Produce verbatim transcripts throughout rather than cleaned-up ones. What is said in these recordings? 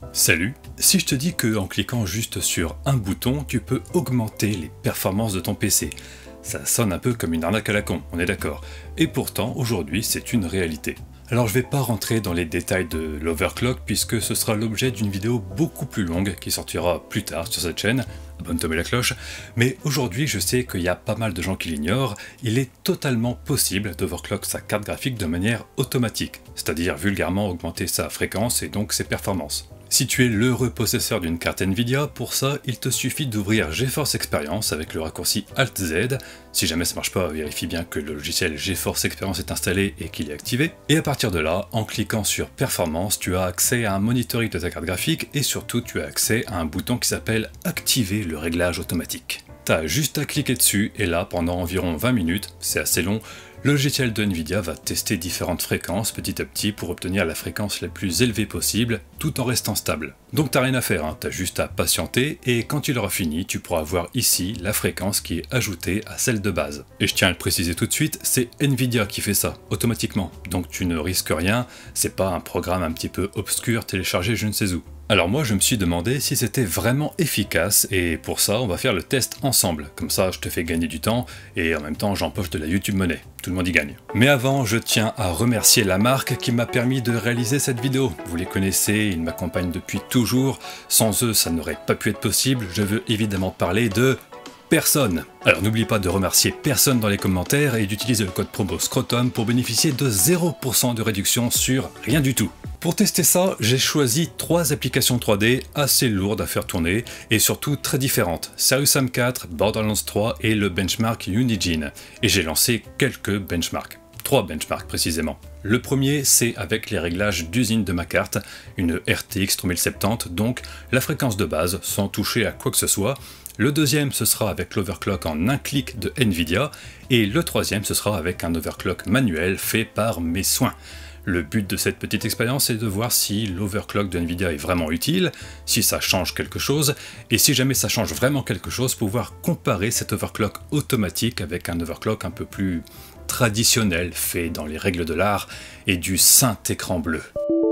Salut! Si je te dis qu'en cliquant juste sur un bouton, tu peux augmenter les performances de ton P C, ça sonne un peu comme une arnaque à la con, on est d'accord. Et pourtant, aujourd'hui, c'est une réalité. Alors je vais pas rentrer dans les détails de l'overclock puisque ce sera l'objet d'une vidéo beaucoup plus longue qui sortira plus tard sur cette chaîne, abonne-toi à la cloche, mais aujourd'hui je sais qu'il y a pas mal de gens qui l'ignorent, il est totalement possible d'overclock sa carte graphique de manière automatique, c'est-à-dire vulgairement augmenter sa fréquence et donc ses performances. Si tu es l'heureux possesseur d'une carte Nvidia, pour ça, il te suffit d'ouvrir GeForce Experience avec le raccourci Alt Z. Si jamais ça marche pas, vérifie bien que le logiciel GeForce Experience est installé et qu'il est activé. Et à partir de là, en cliquant sur Performance, tu as accès à un monitoring de ta carte graphique et surtout tu as accès à un bouton qui s'appelle Activer le réglage automatique. T'as juste à cliquer dessus et là, pendant environ vingt minutes, c'est assez long, le logiciel de Nvidia va tester différentes fréquences petit à petit pour obtenir la fréquence la plus élevée possible tout en restant stable. Donc t'as rien à faire, hein, t'as juste à patienter et quand il aura fini, tu pourras voir ici la fréquence qui est ajoutée à celle de base. Et je tiens à le préciser tout de suite, c'est Nvidia qui fait ça, automatiquement. Donc tu ne risques rien, c'est pas un programme un petit peu obscur téléchargé je ne sais où. Alors moi je me suis demandé si c'était vraiment efficace et pour ça on va faire le test ensemble, comme ça je te fais gagner du temps et en même temps j'empoche de la YouTube monnaie, tout le monde y gagne. Mais avant je tiens à remercier la marque qui m'a permis de réaliser cette vidéo, vous les connaissez, ils m'accompagnent depuis toujours, sans eux ça n'aurait pas pu être possible, je veux évidemment parler de personne. Alors n'oublie pas de remercier personne dans les commentaires et d'utiliser le code promo Scrotum pour bénéficier de zéro pour cent de réduction sur rien du tout. Pour tester ça, j'ai choisi trois applications trois D assez lourdes à faire tourner et surtout très différentes, Serious Sam quatre, Borderlands trois et le benchmark Unigine. Et j'ai lancé quelques benchmarks, trois benchmarks précisément. Le premier, c'est avec les réglages d'usine de ma carte, une R T X trois mille soixante-dix, donc la fréquence de base sans toucher à quoi que ce soit. Le deuxième, ce sera avec l'overclock en un clic de Nvidia, et le troisième, ce sera avec un overclock manuel fait par mes soins. Le but de cette petite expérience est de voir si l'overclock de Nvidia est vraiment utile, si ça change quelque chose, et si jamais ça change vraiment quelque chose, pouvoir comparer cet overclock automatique avec un overclock un peu plus traditionnel, fait dans les règles de l'art, et du saint écran bleu.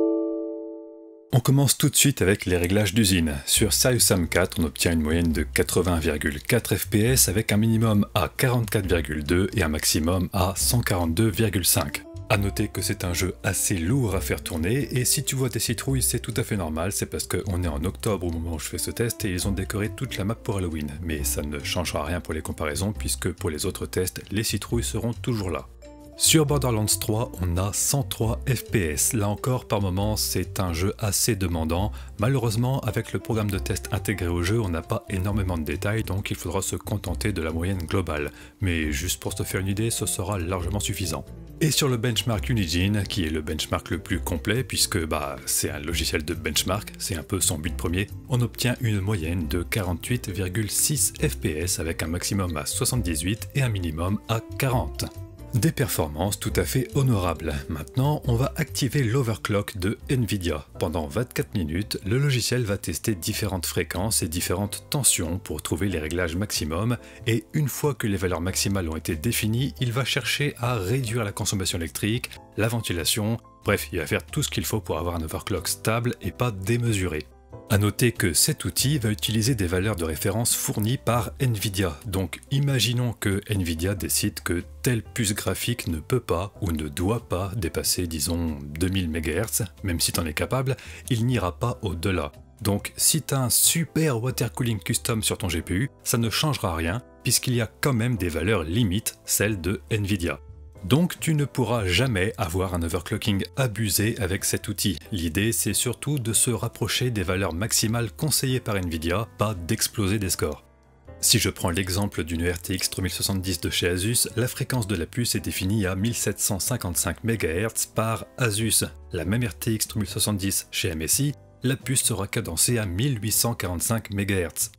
On commence tout de suite avec les réglages d'usine. Sur Serious Sam quatre, on obtient une moyenne de quatre-vingts virgule quatre F P S avec un minimum à quarante-quatre virgule deux et un maximum à cent quarante-deux virgule cinq. A noter que c'est un jeu assez lourd à faire tourner et si tu vois des citrouilles c'est tout à fait normal, c'est parce qu'on est en octobre au moment où je fais ce test et ils ont décoré toute la map pour Halloween. Mais ça ne changera rien pour les comparaisons puisque pour les autres tests, les citrouilles seront toujours là. Sur Borderlands trois, on a cent trois F P S. Là encore, par moment, c'est un jeu assez demandant. Malheureusement, avec le programme de test intégré au jeu, on n'a pas énormément de détails, donc il faudra se contenter de la moyenne globale. Mais juste pour se faire une idée, ce sera largement suffisant. Et sur le benchmark Unigine, qui est le benchmark le plus complet, puisque bah, c'est un logiciel de benchmark, c'est un peu son but premier, on obtient une moyenne de quarante-huit virgule six F P S avec un maximum à soixante-dix-huit et un minimum à quarante. Des performances tout à fait honorables. Maintenant, on va activer l'overclock de Nvidia. Pendant vingt-quatre minutes, le logiciel va tester différentes fréquences et différentes tensions pour trouver les réglages maximum et une fois que les valeurs maximales ont été définies, il va chercher à réduire la consommation électrique, la ventilation, bref, il va faire tout ce qu'il faut pour avoir un overclock stable et pas démesuré. A noter que cet outil va utiliser des valeurs de référence fournies par Nvidia, donc imaginons que Nvidia décide que telle puce graphique ne peut pas ou ne doit pas dépasser disons deux mille mégahertz, même si t'en es capable, il n'ira pas au-delà. Donc si t'as un super water cooling custom sur ton G P U, ça ne changera rien puisqu'il y a quand même des valeurs limites, celles de Nvidia. Donc tu ne pourras jamais avoir un overclocking abusé avec cet outil. L'idée c'est surtout de se rapprocher des valeurs maximales conseillées par Nvidia, pas d'exploser des scores. Si je prends l'exemple d'une R T X trois mille soixante-dix de chez Asus, la fréquence de la puce est définie à mille sept cent cinquante-cinq mégahertz par Asus. La même R T X trois mille soixante-dix chez M S I, la puce sera cadencée à mille huit cent quarante-cinq mégahertz.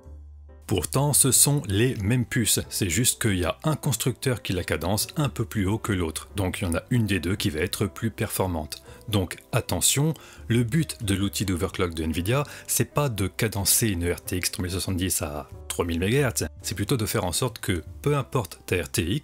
Pourtant, ce sont les mêmes puces, c'est juste qu'il y a un constructeur qui la cadence un peu plus haut que l'autre, donc il y en a une des deux qui va être plus performante. Donc attention, le but de l'outil d'overclock de Nvidia, c'est pas de cadencer une R T X trois mille soixante-dix à trois mille mégahertz, c'est plutôt de faire en sorte que, peu importe ta R T X,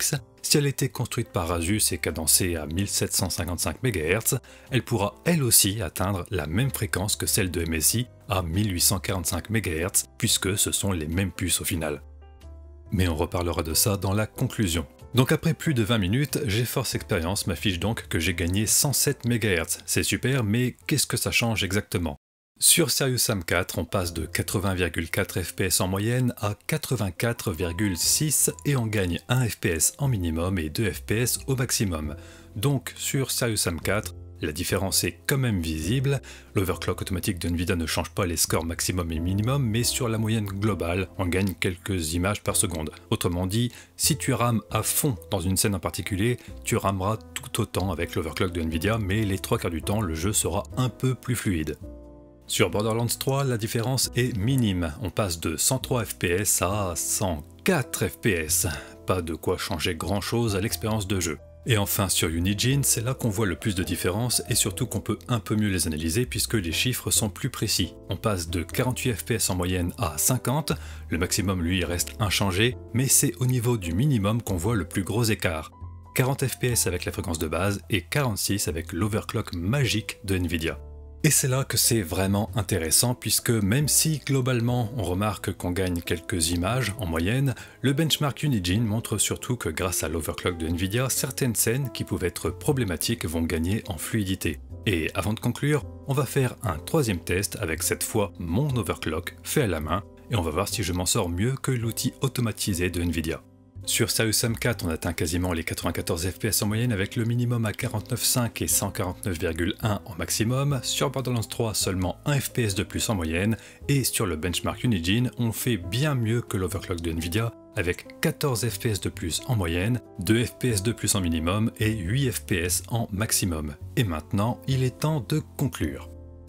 Si elle était construite par Asus et cadencée à mille sept cent cinquante-cinq mégahertz, elle pourra elle aussi atteindre la même fréquence que celle de M S I à mille huit cent quarante-cinq mégahertz, puisque ce sont les mêmes puces au final. Mais on reparlera de ça dans la conclusion. Donc après plus de vingt minutes, GeForce Experience m'affiche donc que j'ai gagné cent sept mégahertz. C'est super, mais qu'est-ce que ça change exactement? Sur Serious Sam quatre, on passe de quatre-vingts virgule quatre F P S en moyenne à quatre-vingt-quatre virgule six et on gagne un F P S en minimum et deux F P S au maximum. Donc sur Serious Sam quatre, la différence est quand même visible. L'overclock automatique de Nvidia ne change pas les scores maximum et minimum, mais sur la moyenne globale, on gagne quelques images par seconde. Autrement dit, si tu rames à fond dans une scène en particulier, tu rameras tout autant avec l'overclock de Nvidia, mais les trois quarts du temps, le jeu sera un peu plus fluide. Sur Borderlands trois, la différence est minime. On passe de cent trois F P S à cent quatre F P S. Pas de quoi changer grand chose à l'expérience de jeu. Et enfin sur Unigine, c'est là qu'on voit le plus de différences et surtout qu'on peut un peu mieux les analyser puisque les chiffres sont plus précis. On passe de quarante-huit F P S en moyenne à cinquante, le maximum lui reste inchangé, mais c'est au niveau du minimum qu'on voit le plus gros écart. quarante F P S avec la fréquence de base et quarante-six avec l'overclock magique de Nvidia. Et c'est là que c'est vraiment intéressant puisque même si globalement on remarque qu'on gagne quelques images en moyenne, le benchmark Unigine montre surtout que grâce à l'overclock de Nvidia, certaines scènes qui pouvaient être problématiques vont gagner en fluidité. Et avant de conclure, on va faire un troisième test avec cette fois mon overclock fait à la main et on va voir si je m'en sors mieux que l'outil automatisé de Nvidia. Sur Serious Sam quatre, on atteint quasiment les quatre-vingt-quatorze F P S en moyenne avec le minimum à quarante-neuf virgule cinq et cent quarante-neuf virgule un en maximum. Sur Borderlands trois, seulement un F P S de plus en moyenne. Et sur le benchmark Unigine, on fait bien mieux que l'overclock de Nvidia avec quatorze F P S de plus en moyenne, deux F P S de plus en minimum et huit F P S en maximum. Et maintenant, il est temps de conclure.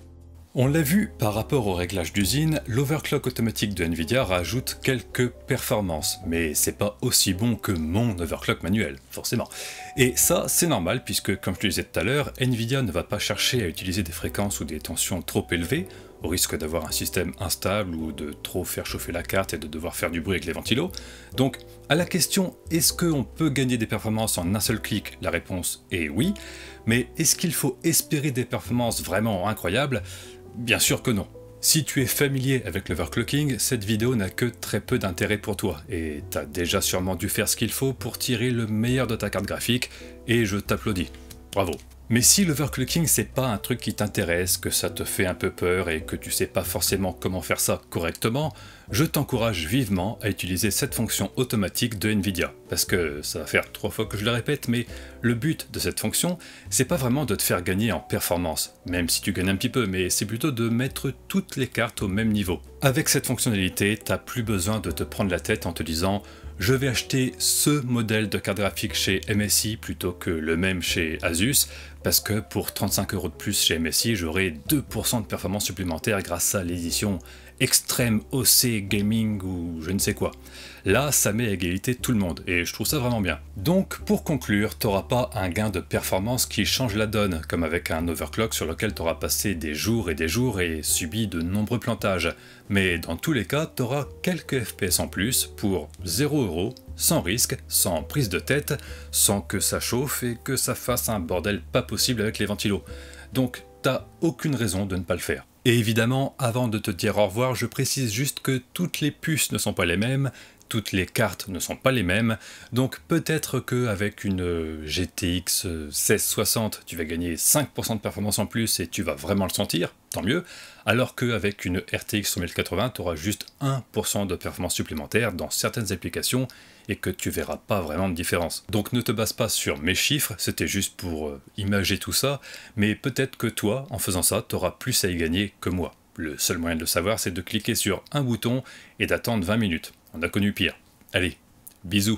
On l'a vu, par rapport au réglage d'usine, l'overclock automatique de Nvidia rajoute quelques performances, mais c'est pas aussi bon que mon overclock manuel, forcément. Et ça, c'est normal puisque, comme je te disais tout à l'heure, Nvidia ne va pas chercher à utiliser des fréquences ou des tensions trop élevées, au risque d'avoir un système instable ou de trop faire chauffer la carte et de devoir faire du bruit avec les ventilos. Donc, à la question « est-ce qu'on peut gagner des performances en un seul clic ?» la réponse est oui, mais est-ce qu'il faut espérer des performances vraiment incroyables ? Bien sûr que non. Si tu es familier avec l'overclocking, cette vidéo n'a que très peu d'intérêt pour toi, et t'as déjà sûrement dû faire ce qu'il faut pour tirer le meilleur de ta carte graphique, et je t'applaudis. Bravo. Mais si l'overclocking c'est pas un truc qui t'intéresse, que ça te fait un peu peur et que tu sais pas forcément comment faire ça correctement, je t'encourage vivement à utiliser cette fonction automatique de Nvidia. Parce que ça va faire trois fois que je le répète, mais le but de cette fonction, c'est pas vraiment de te faire gagner en performance, même si tu gagnes un petit peu, mais c'est plutôt de mettre toutes les cartes au même niveau. Avec cette fonctionnalité, t'as plus besoin de te prendre la tête en te disant je vais acheter ce modèle de carte graphique chez M S I plutôt que le même chez Asus, parce que pour trente-cinq euros de plus chez M S I, j'aurai deux pour cent de performance supplémentaire grâce à l'édition Extreme O C Gaming ou je ne sais quoi. Là, ça met à égalité tout le monde, et je trouve ça vraiment bien. Donc, pour conclure, t'auras pas un gain de performance qui change la donne, comme avec un overclock sur lequel t'auras passé des jours et des jours et subi de nombreux plantages. Mais dans tous les cas, t'auras quelques F P S en plus pour zéro euro, sans risque, sans prise de tête, sans que ça chauffe et que ça fasse un bordel pas possible avec les ventilos. Donc, t'as aucune raison de ne pas le faire. Et évidemment, avant de te dire au revoir, je précise juste que toutes les puces ne sont pas les mêmes, toutes les cartes ne sont pas les mêmes, donc peut-être qu'avec une G T X seize soixante, tu vas gagner cinq pour cent de performance en plus et tu vas vraiment le sentir, tant mieux, alors qu'avec une R T X mille quatre-vingts, tu auras juste un pour cent de performance supplémentaire dans certaines applications et que tu verras pas vraiment de différence. Donc ne te base pas sur mes chiffres, c'était juste pour euh, imager tout ça, mais peut-être que toi, en faisant ça, tu auras plus à y gagner que moi. Le seul moyen de le savoir, c'est de cliquer sur un bouton et d'attendre vingt minutes. On a connu pire. Allez, bisous.